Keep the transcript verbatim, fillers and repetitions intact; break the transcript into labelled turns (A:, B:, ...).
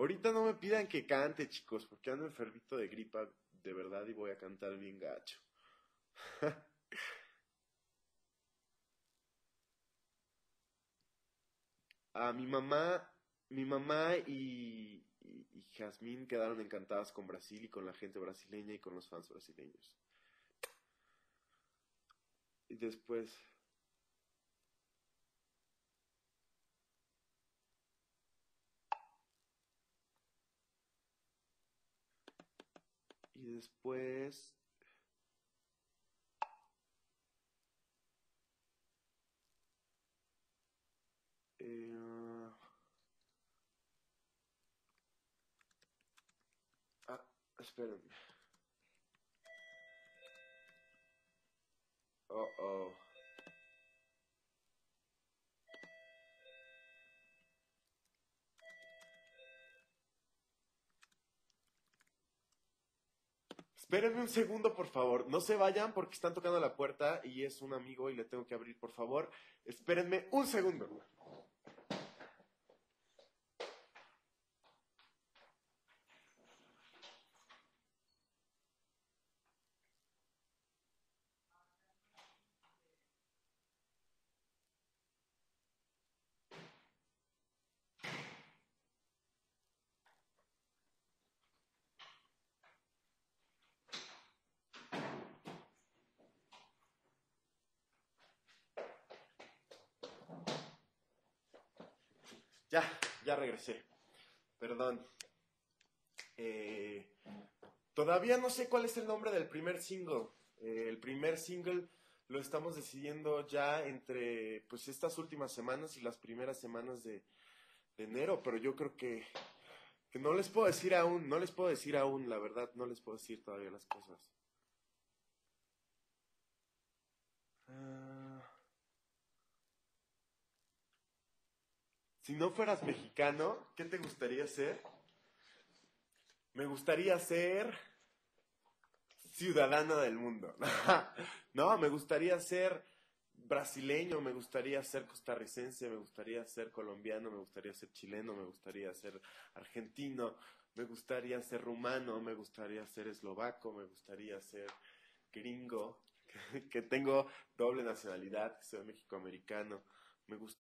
A: Ahorita no me pidan que cante, chicos, porque ando enfermito de gripa, de verdad, y voy a cantar bien gacho. A mi mamá, mi mamá y, y, y Jazmín quedaron encantadas con Brasil y con la gente brasileña y con los fans brasileños. Y después, y después, eh, ah, espérenme. Oh, oh. Espérenme un segundo, por favor. No se vayan porque están tocando la puerta y es un amigo y le tengo que abrir, por favor. Espérenme un segundo. Ya, ya regresé. Perdón. Eh, todavía no sé cuál es el nombre del primer single. Eh, el primer single lo estamos decidiendo ya entre pues estas últimas semanas y las primeras semanas de, de enero, pero yo creo que, que no les puedo decir aún, no les puedo decir aún, la verdad, no les puedo decir todavía las cosas. Ah, si no fueras mexicano, ¿qué te gustaría ser? Me gustaría ser ciudadano del mundo. No, me gustaría ser brasileño, me gustaría ser costarricense, me gustaría ser colombiano, me gustaría ser chileno, me gustaría ser argentino, me gustaría ser rumano, me gustaría ser eslovaco, me gustaría ser gringo, que tengo doble nacionalidad, que soy mexicoamericano, me gustaría